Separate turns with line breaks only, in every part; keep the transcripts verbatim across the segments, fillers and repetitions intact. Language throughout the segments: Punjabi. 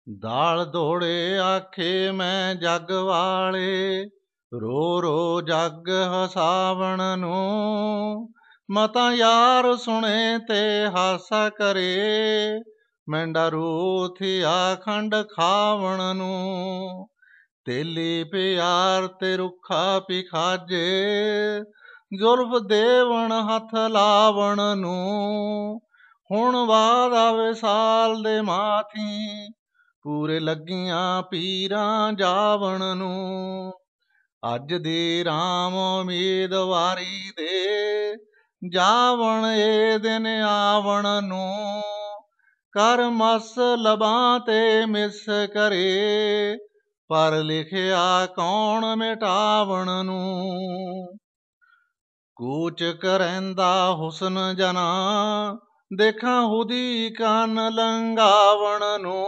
ਦਾਲ ਦੋੜੇ ਆਖੇ ਮੈਂ ਜੱਗ ਵਾਲੇ, ਰੋ ਰੋ ਜੱਗ ਹਸਾਵਣ ਨੂੰ। ਮਤਾ ਯਾਰ ਸੁਣੇ ਤੇ ਹਾਸਾ ਕਰੇ, ਮੈਂਡਾ ਰੂਥਿਆ ਖੰਡ ਖਾਵਣ ਨੂੰ। ਤੇਲੀ ਪਿਆਰ ਤੇ ਰੁੱਖਾ ਪਿਖਾਜੇ, ਜ਼ੁਲਫ ਦੇਵਣ ਹੱਥ ਲਾਵਣ ਨੂੰ। ਹੁਣ ਬਾਅਦ ਆਵੇ ਸਾਲ ਦੇ ਮਾਥੀ, ਪੂਰੇ ਲੱਗੀਆਂ ਪੀਰਾਂ ਜਾਵਣ ਨੂੰ। ਅੱਜ ਦੀ ਰਾਮ ਉਮੀਦਵਾਰੀ ਦੇ, ਜਾਵਣ ਏ ਦਿਨ ਆਵਣ ਨੂੰ। ਕਰ ਮਸ ਲਬਾਂ ਤੇ ਮਿਸ ਕਰੇ, ਪਰ ਲਿਖਿਆ ਕੌਣ ਮਿਟਾਵਣ ਨੂੰ। ਕੂਚ ਕਰੈਂਦਾ ਹੁਸਨ ਜਨਾ, ਦੇਖਾਂ ਹੁਦੀ ਕੰਨ ਲੰਘਾਵਣ ਨੂੰ।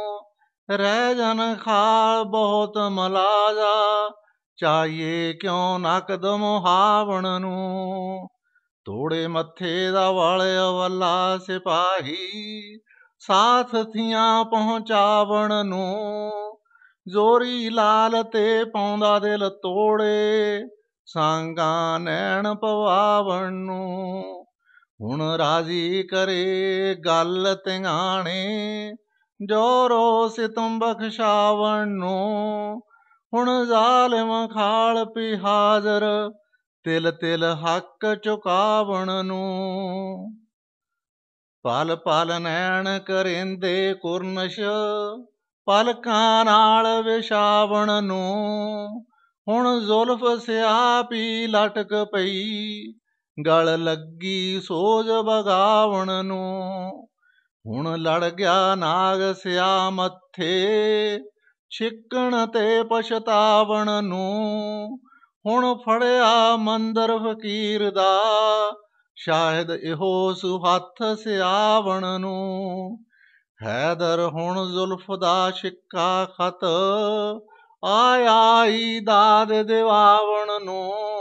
ਰਹਿ ਜਨ ਖਾਲ ਬਹੁਤ ਮਲਾਜਾ, ਚਾਹੀਏ ਕਿਉਂ ਨਕਦ ਮੁਹਾਵਣ ਨੂੰ। ਤੋੜੇ ਮੱਥੇ ਦਾ ਵਾਲਿਆ ਵੱਲਾ ਸਿਪਾਹੀ, ਸਾਥ ਥੀਆਂ ਪਹੁੰਚਾਵਣ ਨੂੰ। ਜ਼ੋਰੀ ਲਾਲ ਤੇ ਪਾਉਂਦਾ ਦਿਲ ਤੋੜੇ, ਸਾਂਗਾਂ ਨੈਣ ਪਵਾਵਣ ਨੂੰ। ਹੁਣ ਰਾਜ਼ੀ ਕਰੇ ਗੱਲ ਤਿੰਗਾਣੇ, ਜੋਰੋ ਸਿਤਮ ਬਖਸ਼ਾਵਣ ਨੂੰ। ਹੁਣ ਜ਼ਾਲਿਮ ਖਾਲ ਪੀ ਹਾਜ਼ਰ, ਤਿਲ ਤਿਲ ਹੱਕ ਚੁਕਾਵਣ ਨੂੰ। ਪਲ ਪਲ ਨੈਣ ਕਰੇਂਦੇ ਕੁਰਨਸ਼, ਪਲਕਾਂ ਨਾਲ ਵਿਛਾਵਣ ਨੂੰ। ਹੁਣ ਜ਼ੁਲਫ ਸਿਆਪੀ ਲਟਕ ਪਈ, ਗਲ ਲੱਗੀ ਸੋਝ ਬਗਾਵਣ ਨੂੰ। ਹੁਣ ਲੜ ਗਿਆ ਨਾਗ ਸਿਆ ਮੱਥੇ, ਛਿੱਕਣ ਤੇ ਪਛਤਾਵਣ ਨੂੰ। ਹੁਣ ਫੜਿਆ ਮੰਦਰ ਫਕੀਰ ਦਾ, ਸ਼ਾਇਦ ਇਹੋ ਸੁਹੱਥ ਸਿਆਵਣ ਨੂੰ। ਹੈਦਰ ਹੁਣ ਜ਼ੁਲਫ ਦਾ ਛਿੱਕਾ ਖਤ, ਆਇਆ ਈ ਦਾਦ ਦਿਵਾਵਣ ਨੂੰ।